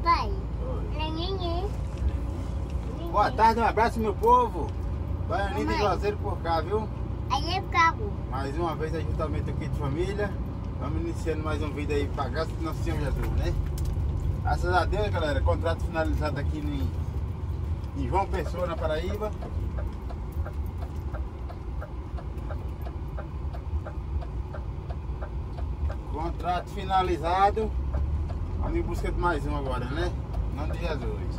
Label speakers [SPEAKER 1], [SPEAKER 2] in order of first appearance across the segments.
[SPEAKER 1] Papai.
[SPEAKER 2] Oi.
[SPEAKER 1] Neném.
[SPEAKER 2] Boa tarde, um abraço, meu povo. Baianinho de Juazeiro por cá, viu?
[SPEAKER 1] Aí é o carro.
[SPEAKER 2] Mais uma vez, ajuntamento aqui de família. Vamos iniciando mais um vídeo aí pra graça do Nosso Senhor Jesus, né? Graças a Deus, galera, contrato finalizado aqui em João Pessoa, na Paraíba. Contrato finalizado. Vamos em busca de mais um agora, né? Em nome de Jesus.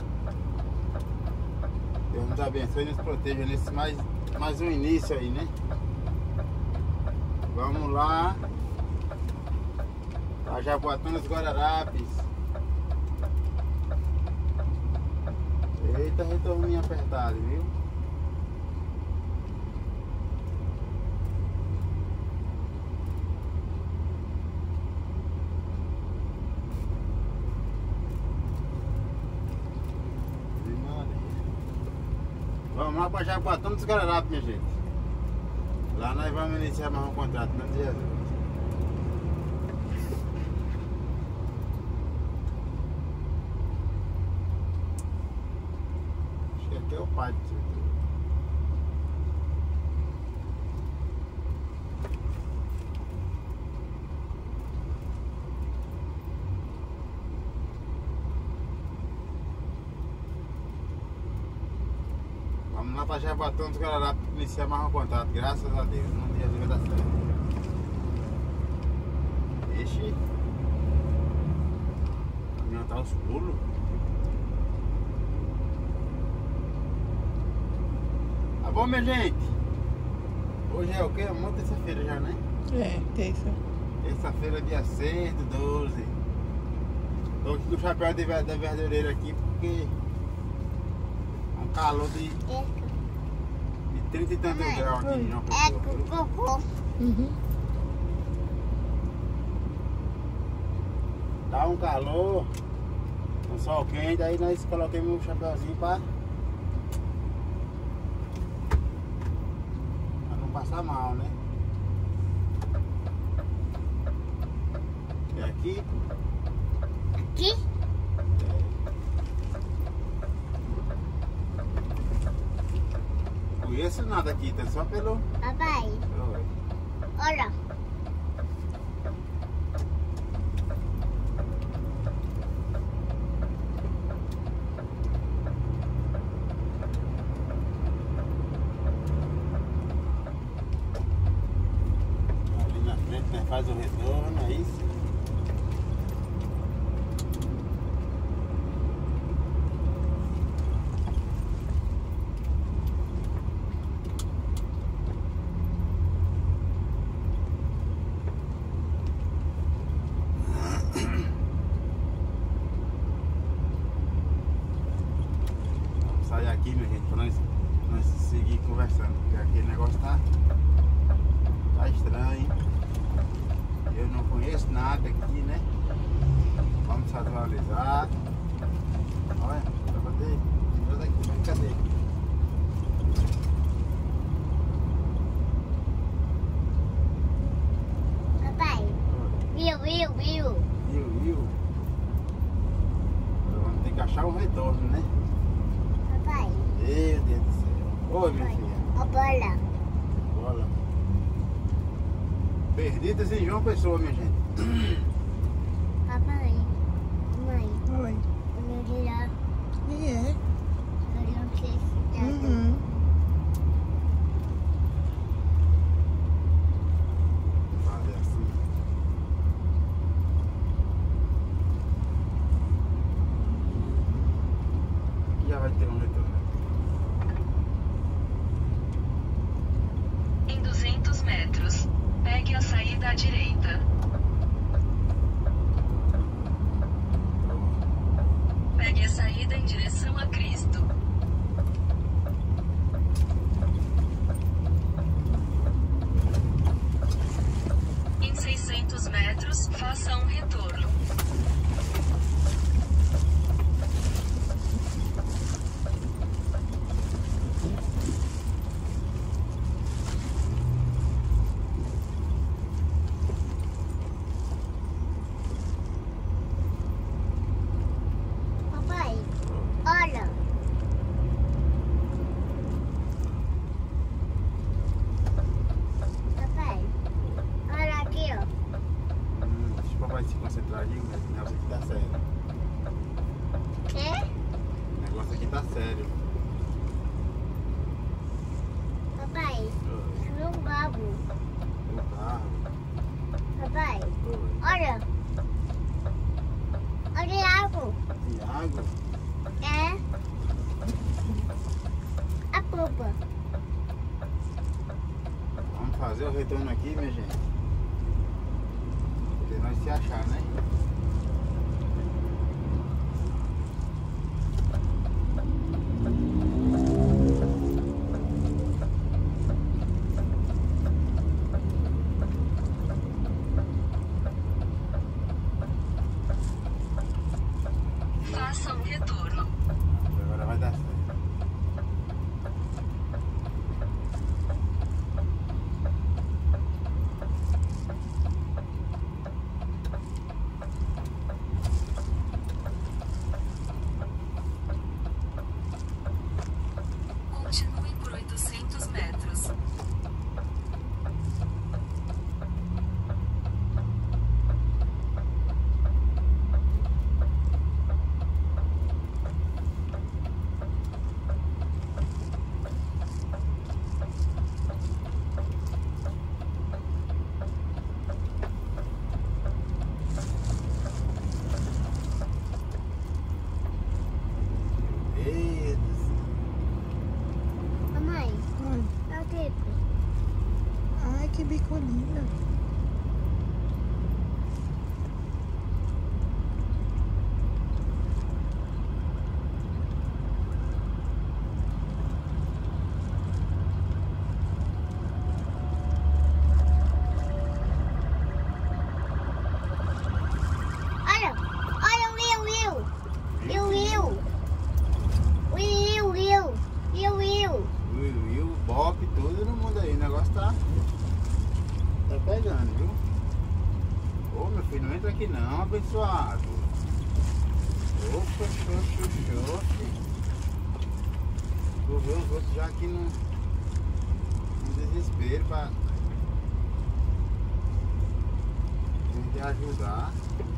[SPEAKER 2] Deus nos abençoe e nos proteja nesse mais um início aí, né? Vamos lá. Pra Jaboatão dos Guararapes. Eita, retorninho apertado, viu? Vamos lá para Jaboatão dos Guararapes, minha gente. Lá nós vamos iniciar mais um contrato, não de Jesus. Acho que aqui é o pai do seu. Vamos lá para Jaboatão dos Guararapes iniciar mais um contrato, graças a Deus. Não tem Jesus vai dar certo. Deixe. Aumentar os pulos. Tá bom, minha gente? Hoje é o quê? Uma terça-feira já, né?
[SPEAKER 3] É, terça.
[SPEAKER 2] Terça-feira, dia 6 do 12. Tô aqui com o chapéu da verdureira aqui porque um calor de 30 e tantos graus aqui em João
[SPEAKER 1] É
[SPEAKER 2] Pessoa.
[SPEAKER 1] cocô.
[SPEAKER 3] Uhum.
[SPEAKER 2] Dá um calor, um sol quente, aí nós colocamos o chapéuzinho pra não passar mal, né? E aqui,
[SPEAKER 1] Aqui?
[SPEAKER 2] conheço nada aqui, tá só pelo...
[SPEAKER 1] Papai. Olha.
[SPEAKER 2] Ali na frente, né? Faz o retorno, é isso? Sair aqui, minha gente, pra nós seguir conversando, porque aqui o negócio tá estranho. Eu não conheço nada aqui, né? Vamos se atualizar. Olha, dá pra ter. Olha daqui, vem, cadê?
[SPEAKER 1] Papai. Viu.
[SPEAKER 2] Viu? Agora vamos ter que achar um retorno, né?
[SPEAKER 1] Papai.
[SPEAKER 2] Meu Deus do céu. Oi, minha filha.
[SPEAKER 1] A bola.
[SPEAKER 2] Bola. Perdidas em João Pessoa, minha gente.
[SPEAKER 1] Papai. Mãe.
[SPEAKER 3] Oi.
[SPEAKER 1] O meu dia.
[SPEAKER 3] E é?
[SPEAKER 1] Eu não sei se tá.
[SPEAKER 3] Uhum.
[SPEAKER 2] Fazer assim. Aqui já vai ter um retorno.
[SPEAKER 4] Em 200 metros, pegue a saída à direita.
[SPEAKER 2] vai se concentrar ali, mas o negócio aqui tá sério.
[SPEAKER 1] Quê?
[SPEAKER 2] O negócio aqui tá sério.
[SPEAKER 1] Papai, subiu um babo.
[SPEAKER 2] O carro.
[SPEAKER 1] Papai,
[SPEAKER 2] Oi.
[SPEAKER 1] olha. Olha a água.
[SPEAKER 2] Tiago.
[SPEAKER 1] É. A culpa.
[SPEAKER 2] Vamos fazer o retorno aqui, minha gente. Porque nós se achar, né?
[SPEAKER 4] Faça um retorno.
[SPEAKER 2] Agora vai dar certo.
[SPEAKER 4] Continue por 800 metros.
[SPEAKER 2] Deus do céu.
[SPEAKER 1] Mamãe,
[SPEAKER 3] Oi.
[SPEAKER 1] dá o tempo.
[SPEAKER 3] Ai, que bico lindo.
[SPEAKER 1] Olha, olha o Will. E o Will. E o Will.
[SPEAKER 2] O Bob, todo mundo aí. O negócio tá pegando, viu? Ô, meu filho, não entra aqui não, abençoado. Opa, show. Vou ver os outros já aqui no desespero pra gente ajudar.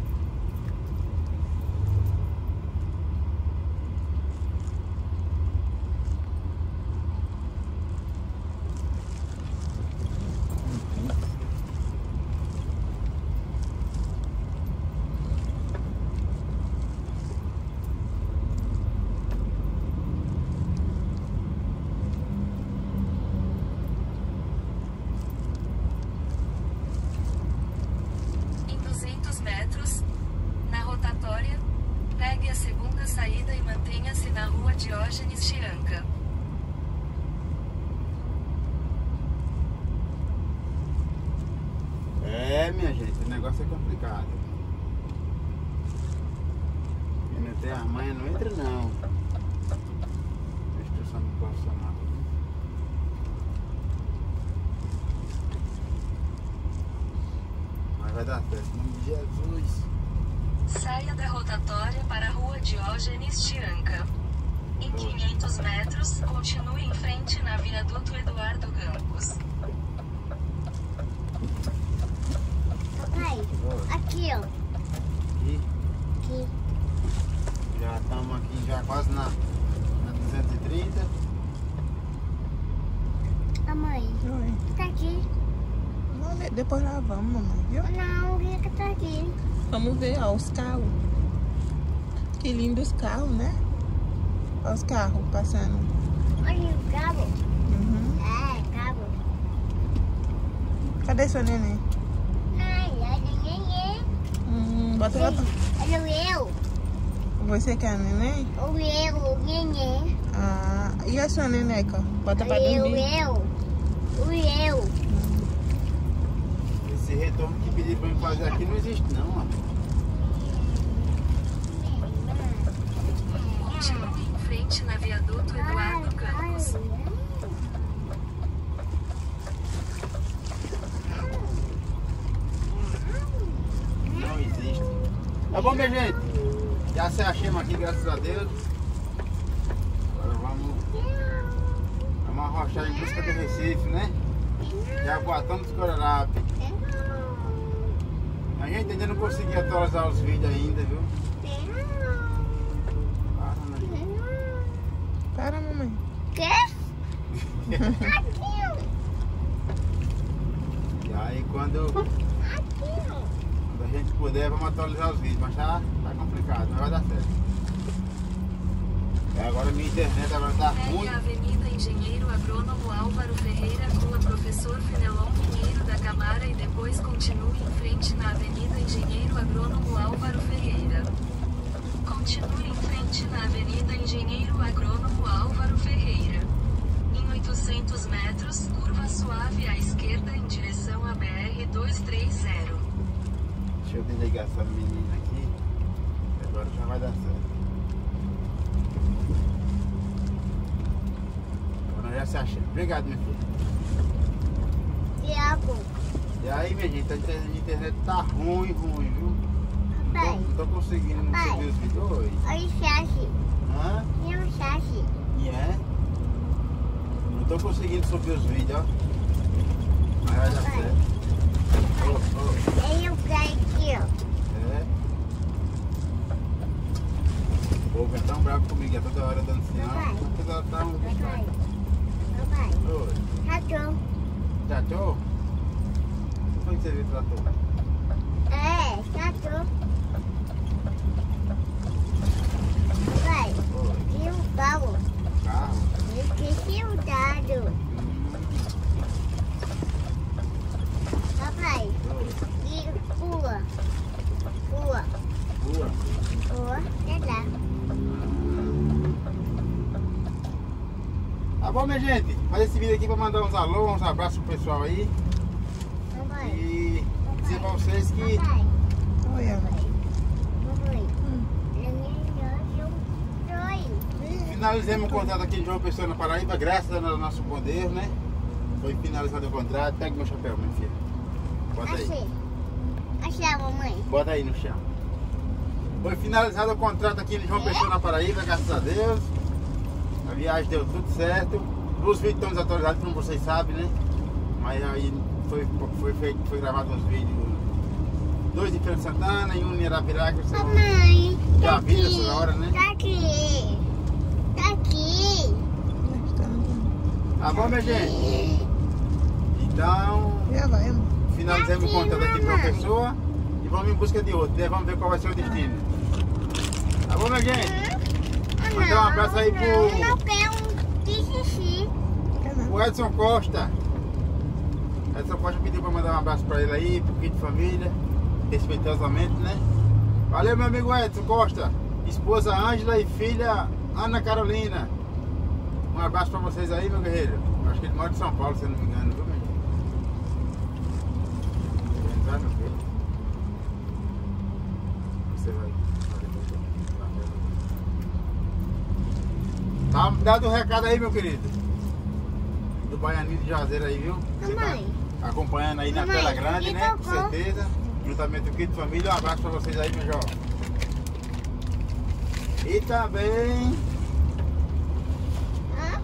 [SPEAKER 4] Em 200 metros, na rotatória, pegue a segunda saída e mantenha-se na rua Diógenes Chianca.
[SPEAKER 2] É, minha gente, o negócio é complicado. Quem não tem a manha não entra não. Instrução do profissional. Mas vai dar certo, em nome de Jesus.
[SPEAKER 4] Saia da rotatória para a rua Diógenes Chianca. Em 500 metros, continue em frente na viaduto Eduardo Campos.
[SPEAKER 1] Papai, aqui, ó.
[SPEAKER 2] E
[SPEAKER 1] Aqui.
[SPEAKER 2] já estamos aqui já quase na 230.
[SPEAKER 1] Mamãe,
[SPEAKER 3] Oi.
[SPEAKER 1] tá aqui.
[SPEAKER 3] Não, depois lá vamos, mamãe, viu?
[SPEAKER 1] Não, o que tá aqui?
[SPEAKER 3] Vamos ver, ó, os carros. Que lindos carros, né? Olha os carros passando.
[SPEAKER 1] Olha o cabo.
[SPEAKER 3] Uhum.
[SPEAKER 1] É, cabo.
[SPEAKER 3] Cadê seu neném?
[SPEAKER 1] Ai, olha neném.
[SPEAKER 3] Bota lá pra...
[SPEAKER 1] Olha o eu.
[SPEAKER 3] Você quer neném?
[SPEAKER 1] O eu, o neném.
[SPEAKER 3] Ah, e a sua neneca? Bota pra
[SPEAKER 1] Olha
[SPEAKER 3] dormir.
[SPEAKER 1] o eu.
[SPEAKER 2] Esse retorno que pediram pra mim fazer aqui não existe não, ó.
[SPEAKER 4] Continue em frente na viaduto Eduardo Campos.
[SPEAKER 2] Não existe. Tá bom, minha gente? Já se achamos aqui, graças a Deus. Agora vamos arrochar em busca do Recife, né? Jaboatão dos Corarapes. A gente ainda não conseguiu atualizar os vídeos ainda, viu?
[SPEAKER 3] Para, mamãe.
[SPEAKER 1] Quê?
[SPEAKER 2] E aí quando a gente puder, vamos atualizar os vídeos, mas tá complicado, não vai dar certo. E agora minha internet vai estar
[SPEAKER 4] Pegue
[SPEAKER 2] ruim.
[SPEAKER 4] a Avenida Engenheiro Agrônomo Álvaro Ferreira, Rua Professor Fenelon Pinheiro da Camara e depois continue em frente na Avenida Engenheiro Agrônomo Álvaro Ferreira. Continue em frente na Avenida Engenheiro Agrônomo Álvaro Ferreira. Em 800 metros, curva suave à esquerda em direção à BR-230.
[SPEAKER 2] Deixa eu desligar essa menina aqui. Agora já vai dar certo. Agora já se acha. Obrigado, minha filha.
[SPEAKER 1] Tiago,
[SPEAKER 2] E aí, minha gente, a internet tá ruim, viu?
[SPEAKER 1] papai,
[SPEAKER 2] Não tô conseguindo
[SPEAKER 1] Papai.
[SPEAKER 2] subir os vídeos hoje.
[SPEAKER 1] olha o chassi.
[SPEAKER 2] Hã?
[SPEAKER 1] E o chassi?
[SPEAKER 2] E é? Não tô conseguindo subir os vídeos, ó. Mas vai dar
[SPEAKER 1] Papai.
[SPEAKER 2] certo. Oh,
[SPEAKER 1] Ele o cara aqui, ó.
[SPEAKER 2] é. O povo é tão bravo comigo, é toda hora dando sinal.
[SPEAKER 1] Papai.
[SPEAKER 2] Toda hora tá um
[SPEAKER 1] Papai, papai,
[SPEAKER 2] Oi.
[SPEAKER 1] trator.
[SPEAKER 2] Trator? Como foi que você viu o trator?
[SPEAKER 1] É, trator. Papai,
[SPEAKER 2] Oi.
[SPEAKER 1] e o carro?
[SPEAKER 2] Carro?
[SPEAKER 1] Eu esqueci o dado. Papai,
[SPEAKER 2] Oi.
[SPEAKER 1] e rua? Rua.
[SPEAKER 2] Rua?
[SPEAKER 1] Rua, é lá.
[SPEAKER 2] Tá bom, minha gente? Fazer esse vídeo aqui pra mandar uns alô, uns abraços pro pessoal aí.
[SPEAKER 1] Papai,
[SPEAKER 2] E dizer pra vocês que
[SPEAKER 1] papai,
[SPEAKER 3] Oi, amor.
[SPEAKER 1] papai.
[SPEAKER 3] Hum.
[SPEAKER 2] finalizamos o contrato aqui de João Pessoa na Paraíba, graças ao nosso bom Deus, né? Foi finalizado o contrato. Pega meu chapéu, minha filha. Bota aí.
[SPEAKER 1] Achei. Achei, mamãe.
[SPEAKER 2] Bota aí no chão. Foi finalizado o contrato aqui de João Pessoa na Paraíba, graças a Deus. A viagem deu tudo certo. Os vídeos estão desatualizados, como vocês sabem, né? Mas aí foi gravado uns vídeos. 2 de Feira de Santana e 1 em Arapiraca. Vocês vão-
[SPEAKER 1] Mamãe.
[SPEAKER 2] Já
[SPEAKER 1] tá
[SPEAKER 2] viram
[SPEAKER 1] aqui,
[SPEAKER 2] essa hora, né?
[SPEAKER 1] Tá aqui. Tá aqui.
[SPEAKER 2] Tá bom, minha gente? Então,
[SPEAKER 3] Já vai, amor.
[SPEAKER 2] finalizamos o contrato aqui de João Pessoa e vamos em busca de outro, né? Vamos ver qual vai ser o destino. Tá bom, minha gente? Mandar um abraço aí pro-
[SPEAKER 1] Não, não quero um xixi.
[SPEAKER 3] Quer não?
[SPEAKER 2] O Edson Costa. Edson Costa pediu pra mandar um abraço pra ele aí, pro kit de família, respeitosamente, né? Valeu, meu amigo Edson Costa. Esposa Ângela e filha Ana Carolina. Um abraço pra vocês aí, meu guerreiro. Acho que ele mora em São Paulo, se eu não me engano, viu, meu gente? Vou entrar, meu filho. Você vai. Tá dado o recado aí, meu querido. Do Baianinho de Juazeiro aí, viu? Você
[SPEAKER 1] Mamãe.
[SPEAKER 2] tá acompanhando aí na
[SPEAKER 1] Mamãe,
[SPEAKER 2] tela grande,
[SPEAKER 1] e
[SPEAKER 2] né? Com
[SPEAKER 1] cocô?
[SPEAKER 2] certeza. Juntamente com o kit de família. Um abraço pra vocês aí, meu jovem. E também
[SPEAKER 1] Hã?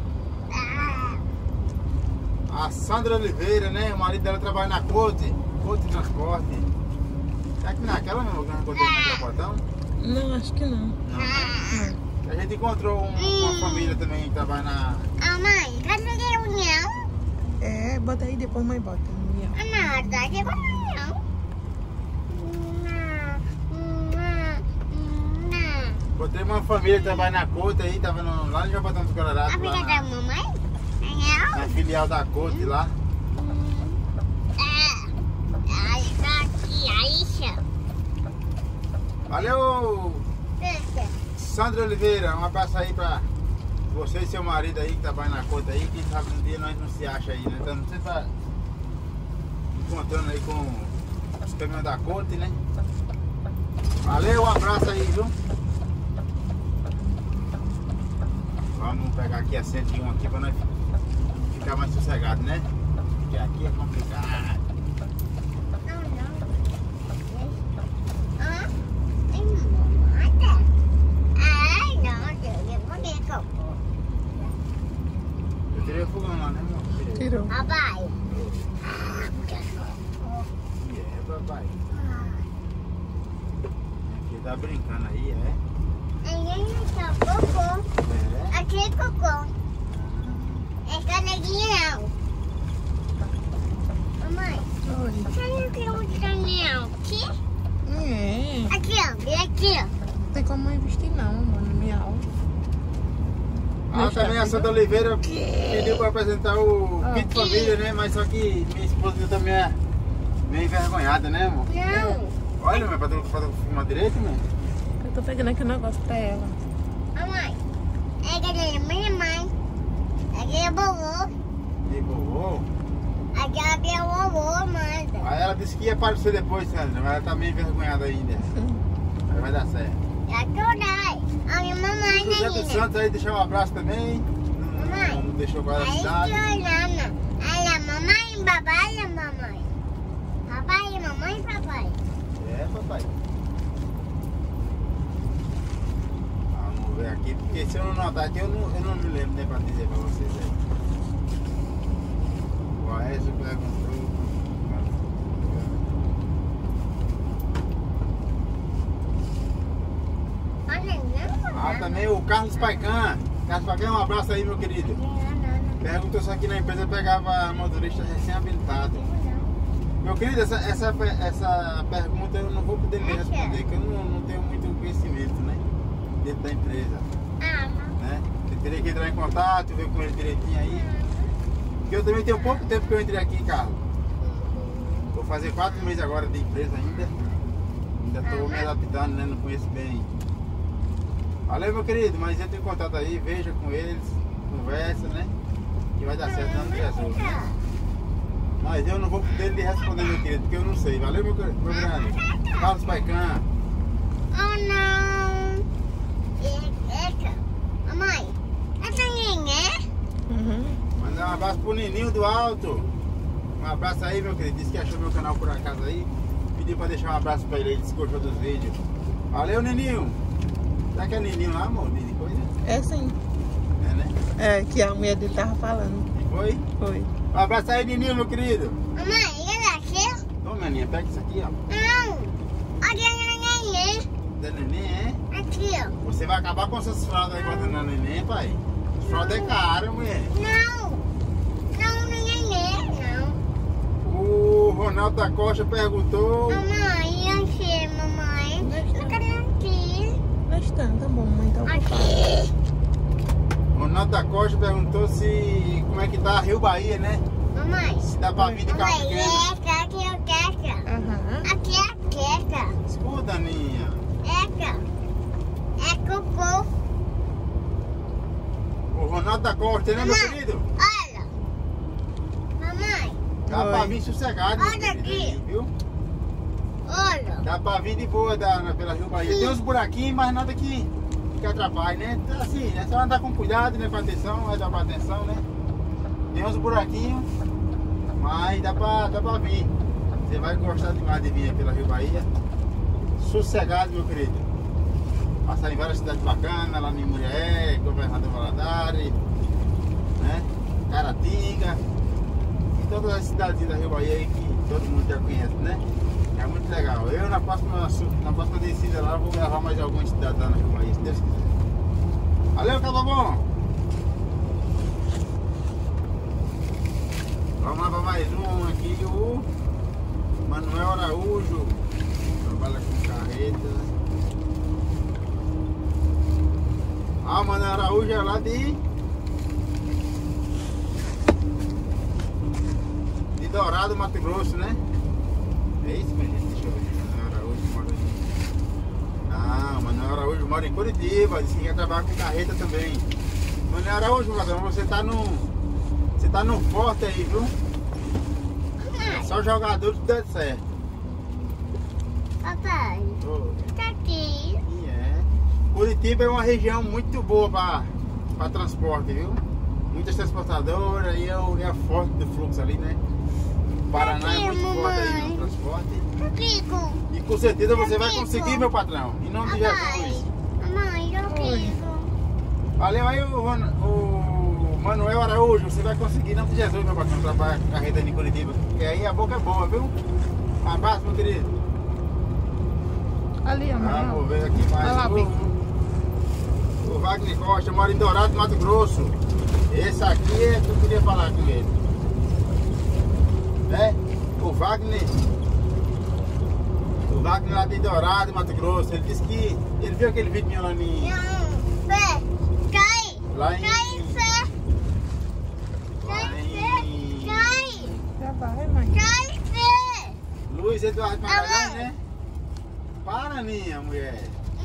[SPEAKER 1] Ah,
[SPEAKER 2] a Sandra Oliveira, né? O marido dela trabalha na Cote Transporte. É que naquela mesmo que eu encontrei no Japotão?
[SPEAKER 3] Não, acho que não.
[SPEAKER 2] Não.
[SPEAKER 3] Não.
[SPEAKER 2] A gente encontrou uma família também que trabalha na.
[SPEAKER 1] ah, mãe, cadê a reunião?
[SPEAKER 3] É, bota aí, depois mãe bota.
[SPEAKER 1] Ah, não, tá aqui pra reunião. Não.
[SPEAKER 2] Encontrei uma família que trabalha na Cote aí, tava lá no Japotão do Colorado.
[SPEAKER 1] A filha da
[SPEAKER 2] Lá
[SPEAKER 1] mamãe?
[SPEAKER 2] na filial da Cote lá.
[SPEAKER 1] Aí tá aqui, aí,
[SPEAKER 2] Valeu,
[SPEAKER 1] deixa.
[SPEAKER 2] Sandra Oliveira, um abraço aí pra você e seu marido aí que trabalha na Cote aí, quem sabe um dia nós não se acha aí, né? Estamos sempre encontrando aí com os caminhões da Cote, né? Valeu, um abraço aí, viu? Vamos pegar aqui a 101 aqui pra nós ficar mais sossegado, né? Porque aqui é complicado.
[SPEAKER 1] Não, não. Hã? Tem mamada? Ai, não, Deus, eu vou ver como.
[SPEAKER 2] Eu tirei o fogão lá, né, amor? Tirei.
[SPEAKER 3] Tirou.
[SPEAKER 1] Papai.
[SPEAKER 2] E é, papai.
[SPEAKER 1] Ah,
[SPEAKER 2] tá brincando aí, é?
[SPEAKER 1] Aí tá cocô.
[SPEAKER 2] É.
[SPEAKER 1] Aqui é cocô. É canelinha não. Mamãe,
[SPEAKER 3] Oi.
[SPEAKER 1] você não quer um caminhão aqui?
[SPEAKER 3] É.
[SPEAKER 1] Aqui, ó. Vem aqui, ó.
[SPEAKER 3] Não tem como investir não, mano. Miau.
[SPEAKER 2] Ah, também a Santa Oliveira pediu para apresentar o kit família, né? Mas só que minha esposa também é meio envergonhada, né, amor?
[SPEAKER 1] Não.
[SPEAKER 2] Olha, mas pra tu filmar direito, né?
[SPEAKER 3] Eu tô pegando aqui o negócio pra ela.
[SPEAKER 1] Mamãe, é cadê minha mãe? Aqui é vovô.
[SPEAKER 2] E vovô.
[SPEAKER 1] Aqui é o vovô, manda.
[SPEAKER 2] Aí ela disse que ia aparecer depois, Sandra, mas ela tá meio envergonhada ainda. Aí vai dar certo.
[SPEAKER 1] Já torai. A minha mamãe,
[SPEAKER 2] O José dos
[SPEAKER 1] menina.
[SPEAKER 2] Santos aí deixou um abraço também.
[SPEAKER 1] Mamãe.
[SPEAKER 2] Não deixou com ela
[SPEAKER 1] Aí
[SPEAKER 2] cidade.
[SPEAKER 1] olhando. Olha, mamãe, papai e mamãe. Papai, mamãe e papai.
[SPEAKER 2] É, papai. Vamos ver aqui, porque se eu não notar aqui, eu não me lembro nem pra dizer pra vocês aí. O Aécio perguntou.
[SPEAKER 1] Olha, não,
[SPEAKER 2] Ah, também o Carlos Paican. Carlos Paican, um abraço aí, meu querido. Perguntou se aqui na empresa pegava motorista recém-habilitado. Meu querido, essa pergunta eu não vou poder me responder, porque eu não tenho muito conhecimento, né? Dentro da empresa,
[SPEAKER 1] Ah,
[SPEAKER 2] né? Eu teria que entrar em contato, ver com ele direitinho aí. Porque eu também tenho pouco tempo que eu entrei aqui, Carlos. Vou fazer 4 meses agora de empresa ainda. Ainda estou me adaptando, né? Não conheço bem. Valeu, meu querido, mas entra em contato aí, veja com eles, conversa, né? Que vai dar certo no nome de Jesus, né? Mas eu não vou poder lhe responder, meu querido, porque eu não sei. Valeu, meu grande. Carlos Paican.
[SPEAKER 1] oh não. Eca. Mamãe, essa neném.
[SPEAKER 3] Uhum.
[SPEAKER 2] Mandar um abraço pro Nininho do Alto. Um abraço aí, meu querido. Disse que achou meu canal por acaso aí. Pediu pra deixar um abraço pra ele, disse que gostou dos vídeos. Valeu, Nininho. Será que é Nininho lá, amor? De coisa?
[SPEAKER 3] É sim.
[SPEAKER 2] É, né?
[SPEAKER 3] É, que a mulher dele tava falando.
[SPEAKER 2] E foi?
[SPEAKER 3] Foi.
[SPEAKER 2] Um abraço aí, Nininho, meu querido.
[SPEAKER 1] Mamãe, olha aqui.
[SPEAKER 2] Toma, Aninha, pega isso aqui, ó.
[SPEAKER 1] Não. Olha a neném.
[SPEAKER 2] Da neném, é?
[SPEAKER 1] Aqui, ó.
[SPEAKER 2] Você vai acabar com essas fraldas aí botando na neném, pai? Fralda é cara, mulher.
[SPEAKER 1] Não. Não, neném, não.
[SPEAKER 2] O Ronaldo da Costa perguntou.
[SPEAKER 1] Mamãe, aqui, mamãe. Eu quero aqui.
[SPEAKER 3] Mas tá bom, mãe, tá ocupada.
[SPEAKER 1] Aqui.
[SPEAKER 2] Ronaldo da Costa perguntou se como é que tá Rio Bahia, né?
[SPEAKER 1] Mamãe.
[SPEAKER 2] Se dá pra vir de carro
[SPEAKER 1] Mamãe,
[SPEAKER 2] pequeno.
[SPEAKER 1] aqui é o queca.
[SPEAKER 3] Aham.
[SPEAKER 1] Aqui é a queca.
[SPEAKER 2] Escuta, Aninha.
[SPEAKER 1] Eca. É cocô.
[SPEAKER 2] O Ronaldo da Costa, né, meu querido?
[SPEAKER 1] Olha. Mamãe,
[SPEAKER 2] Dá pra
[SPEAKER 3] Oi.
[SPEAKER 2] vir sossegado, meu
[SPEAKER 1] Olha
[SPEAKER 2] querido,
[SPEAKER 1] aqui.
[SPEAKER 2] aí, viu?
[SPEAKER 1] olha.
[SPEAKER 2] Dá pra vir de boa pela Rio Bahia. Tem uns buraquinhos, mas nada que atrapalhe, né? Então, assim, é só andar com cuidado, né? Com atenção, vai dar pra atenção, né? Tem uns buraquinhos, mas dá pra vir. Você vai gostar demais de vir pela Rio Bahia. Sossegado, meu querido. Passar em várias cidades bacanas, lá em Murié, Governador Valadares, né? Caratinga. E todas as cidades da Rio Bahia aí que todo mundo já conhece, né? É muito legal. Eu na próxima descida lá vou gravar mais algumas cidades lá na Rio Bahia, se Deus quiser. Valeu, Cabo Bom! Vamos lá para mais um aqui, o Manuel Araújo. Trabalha com carreta. Ah, o Manuel Araújo é lá de Dourado, Mato Grosso, né? É isso, minha gente? Deixa eu ver. Manuel Araújo mora em... Ah, o Manuel Araújo mora em Curitiba. Disse que quer trabalhar com carreta também. Manuel Araújo, patrão, você tá no forte aí, viu? É só jogador que dá certo.
[SPEAKER 1] Papai,
[SPEAKER 2] Oh,
[SPEAKER 1] tá aqui.
[SPEAKER 2] e é. Curitiba é uma região muito boa para transporte, viu? Muitas transportadoras e é forte do fluxo ali, né? Paraná é muito forte aí no transporte.
[SPEAKER 1] Kiko.
[SPEAKER 2] E com certeza você vai conseguir, meu patrão. Em nome de Jesus.
[SPEAKER 1] Mamãe, eu Kiko.
[SPEAKER 2] Valeu aí o Manuel Araújo. Você vai conseguir em nome de Jesus, meu patrão, trabalhar com carreta de Curitiba. Porque aí a boca é boa, viu? Um abraço, meu querido.
[SPEAKER 3] Ali, amor.
[SPEAKER 2] Vamos ver aqui mais.
[SPEAKER 3] Olha lá,
[SPEAKER 2] o Wagner Costa mora em Dourado, Mato Grosso. Esse aqui é que eu queria falar com ele. Né? O Wagner lá de Dourado, Mato Grosso. Ele disse que ele viu aquele vídeo meu lá em... Lá em...
[SPEAKER 3] Já vai, mãe.
[SPEAKER 2] Luiz Eduardo Magalhães, né? Para, minha mulher.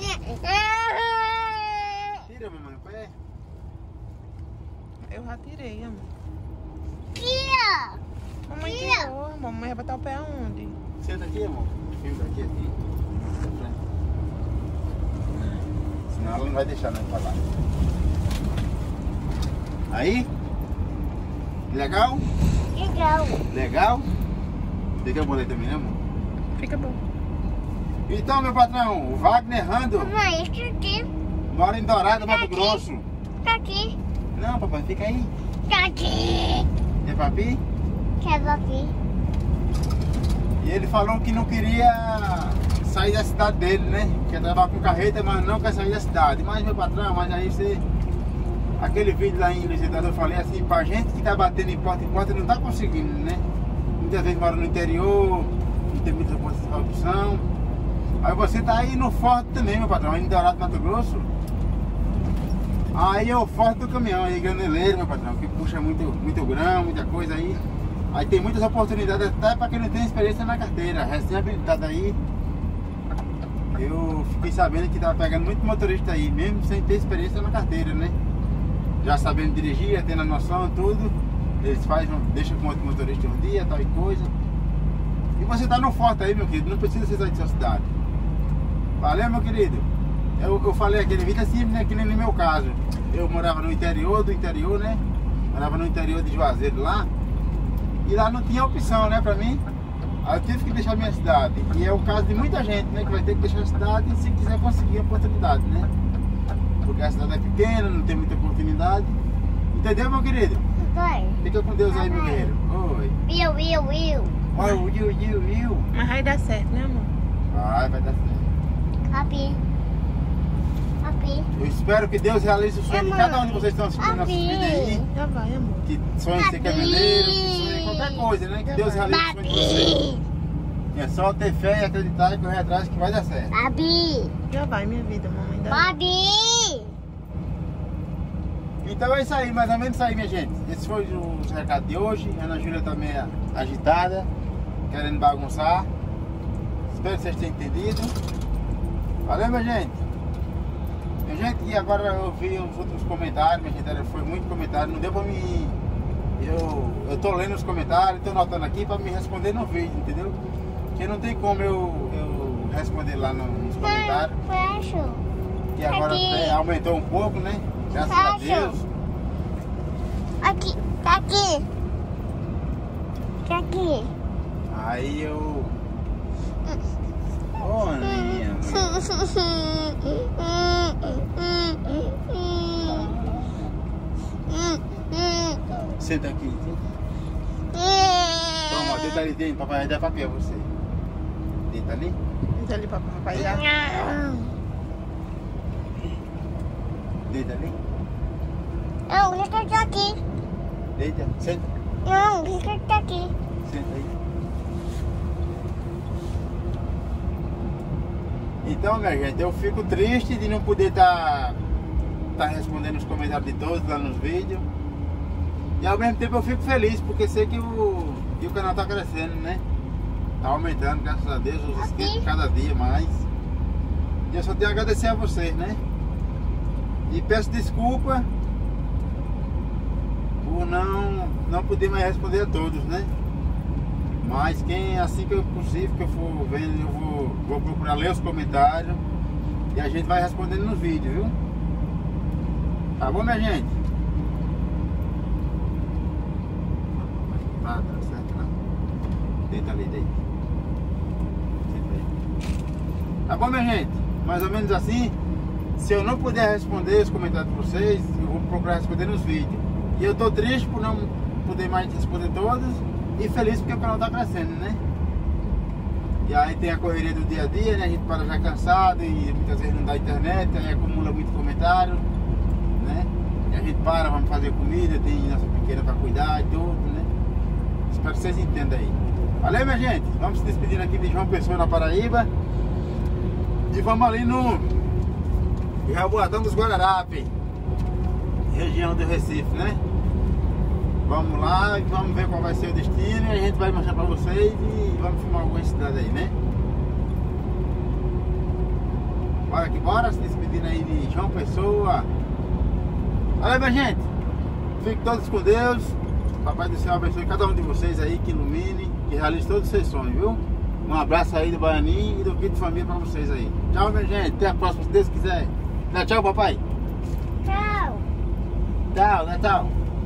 [SPEAKER 2] Tira, mamãe, o pé.
[SPEAKER 3] Eu já tirei, amor.
[SPEAKER 1] Tia!
[SPEAKER 3] Mamãe tirou, amor. Mamãe vai botar o pé aonde?
[SPEAKER 2] Senta aqui, amor. Filma daqui, aqui. Senão ela não vai deixar nós falar. Aí? Legal? Legal? Fica bom aí também, né, amor?
[SPEAKER 3] Fica bom.
[SPEAKER 2] Então, meu patrão, o Wagner Rando
[SPEAKER 1] Mamãe, isso aqui.
[SPEAKER 2] mora em Dourado, Mato Grosso.
[SPEAKER 1] Tá aqui.
[SPEAKER 2] Não, papai, fica aí.
[SPEAKER 1] Tá aqui.
[SPEAKER 2] É papi?
[SPEAKER 1] Quer aqui?
[SPEAKER 2] E ele falou que não queria sair da cidade dele, né? Quer trabalhar com carreta, mas não quer sair da cidade. Mas, meu patrão, mas aí você... Aquele vídeo lá em Licitador, eu falei assim, pra gente que tá batendo em porta não tá conseguindo, né? Muitas vezes mora no interior, não tem muita opção. Aí você tá aí no forte também, meu patrão, aí em Dourado, Mato Grosso. Aí é o forte do caminhão, aí graneleiro, meu patrão, que puxa muito grão, muita coisa aí. Aí tem muitas oportunidades até pra quem não tem experiência na carteira, recém-habilitado aí. Eu fiquei sabendo que tava pegando muito motorista aí, mesmo sem ter experiência na carteira, né? Já sabendo dirigir, tendo a noção, tudo. Eles deixam com outro motorista um dia, tal e coisa. E você tá no forte aí, meu querido, não precisa ser sair de sua cidade. Valeu, meu querido? Eu falei aquele vídeo assim, né, que nem no meu caso. Eu morava no interior do interior, né? Morava no interior de Juazeiro lá. E lá não tinha opção, né, pra mim. Aí eu tive que deixar minha cidade. E é o caso de muita gente, né, que vai ter que deixar a cidade se quiser conseguir a oportunidade, né? Porque a cidade é pequena, não tem muita oportunidade. Entendeu, meu querido?
[SPEAKER 1] Vai.
[SPEAKER 2] Fica com Deus aí, meu guerreiro. Oi.
[SPEAKER 1] Will.
[SPEAKER 2] Oi,
[SPEAKER 3] Mas vai dar certo, né, amor?
[SPEAKER 2] vai dar certo.
[SPEAKER 1] Papi.
[SPEAKER 2] Eu espero que Deus realize o sonho de cada um de vocês que estão assistindo nossos vídeos aí.
[SPEAKER 3] Já vai, amor.
[SPEAKER 2] Que sonha em ser caminhoneiro, que sonha em qualquer coisa, né? Que Deus realize o sonho de vocês. É só ter fé e acreditar e correr atrás que vai dar certo.
[SPEAKER 1] Papi.
[SPEAKER 3] Já vai, minha vida, mamãe.
[SPEAKER 1] Papi.
[SPEAKER 2] Então é isso aí, mais ou menos isso aí, minha gente. Esse foi o recado de hoje. A Ana Júlia tá meio agitada, querendo bagunçar. Espero que vocês tenham entendido. Valeu, minha gente. Minha gente, e agora eu vi os últimos comentários, minha gente, foi muito comentário, não deu pra me... Eu tô lendo os comentários, tô notando aqui pra me responder no vídeo, entendeu? Porque não tem como eu responder lá nos comentários.
[SPEAKER 1] Fecho.
[SPEAKER 2] E agora até aumentou um pouco, né? Graças a Deus.
[SPEAKER 1] Aqui. Tá aqui. Tá aqui.
[SPEAKER 2] Aí eu... Ô, Aninha. Senta aqui. Toma, deita ali dentro, papai vai dar papel a você. Deita ali.
[SPEAKER 3] Deita ali pra papai já.
[SPEAKER 2] Deita ali.
[SPEAKER 1] Não, fica aqui.
[SPEAKER 2] Deita. Senta.
[SPEAKER 1] Não, fica aqui.
[SPEAKER 2] Senta aí. Então, minha gente, eu fico triste de não poder estar respondendo os comentários de todos lá nos vídeos. E ao mesmo tempo eu fico feliz, porque sei que o canal tá crescendo, né? Tá aumentando, graças a Deus, os inscritos cada dia mais. E eu só tenho a agradecer a vocês, né? E peço desculpa por não poder mais responder a todos, né? Mas assim que eu possível, que eu for vendo, eu vou procurar ler os comentários e a gente vai respondendo nos vídeos, viu? Tá bom, minha gente? Tá certo não. Deita ali, deita. Senta aí. Tá bom, minha gente? Mais ou menos assim. Se eu não puder responder os comentários de vocês, eu vou procurar responder nos vídeos. E eu tô triste por não poder mais responder todos. E feliz porque o canal tá crescendo, né? E aí tem a correria do dia a dia, né? A gente para já cansado e muitas vezes não dá internet, aí acumula muito comentário, né? E a gente para, vamos fazer comida, tem nossa pequena para cuidar e tudo, né? Espero que vocês entendam aí. Valeu, minha gente? Vamos se despedindo aqui de João Pessoa, na Paraíba. E vamos ali no Jaboatão dos Guararapes, região do Recife, né? Vamos lá e vamos ver qual vai ser o destino e a gente vai mostrar pra vocês e vamos filmar algumas cidades aí, né? Bora que bora, se despedindo aí de João Pessoa. Valeu, minha gente! Fiquem todos com Deus. Papai do Céu abençoe cada um de vocês aí, que ilumine, que realize todos os seus sonhos, viu? Um abraço aí do Baianinho e do Kit Família pra vocês aí. Tchau, minha gente. Até a próxima, se Deus quiser. Dá tchau, papai.
[SPEAKER 1] Tchau.
[SPEAKER 2] Tchau, dá tchau.